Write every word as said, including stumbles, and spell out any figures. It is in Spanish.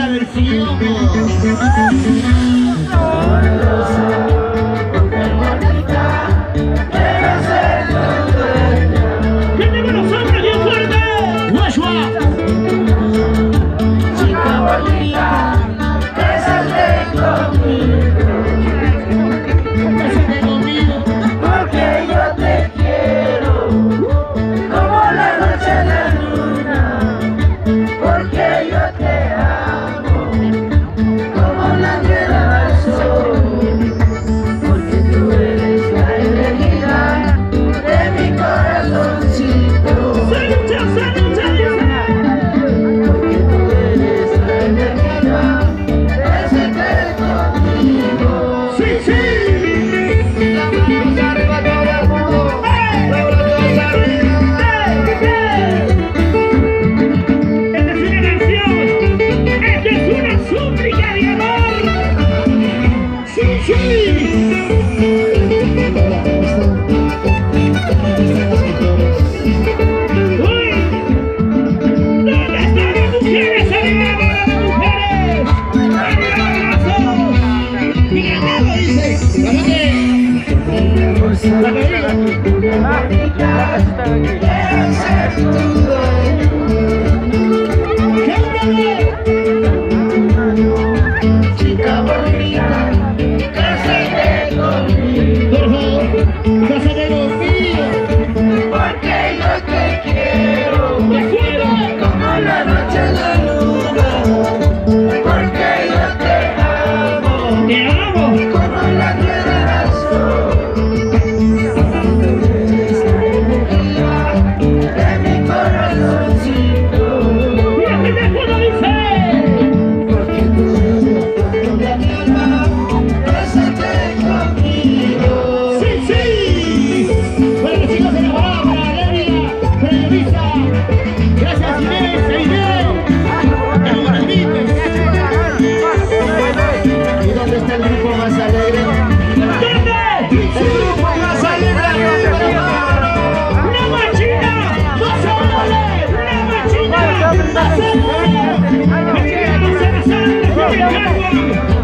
Isla del Cielo. Chica bonita, cásate conmigo. Por favor, cásate conmigo. Porque yo te quiero, ¿Me quiero? como la noche en la luna. Porque yo te amo, Te amo. como la tierra al sol. De mi corazoncito. Mira que te puedo decir. Porque tú eres de mi alma, cásate conmigo. Sí, sí. Bueno, chicos, se nos va para Valeria, para Elisa. Gracias, Inés, a Inés. A los granditos. ¿Y dónde está el grupo más alegre? ¿Dónde? El grupo más alegre. ¡La machina! ¡No se vale! ¡La machina! ¡No se vale! ¡Me quiero hacer sangre!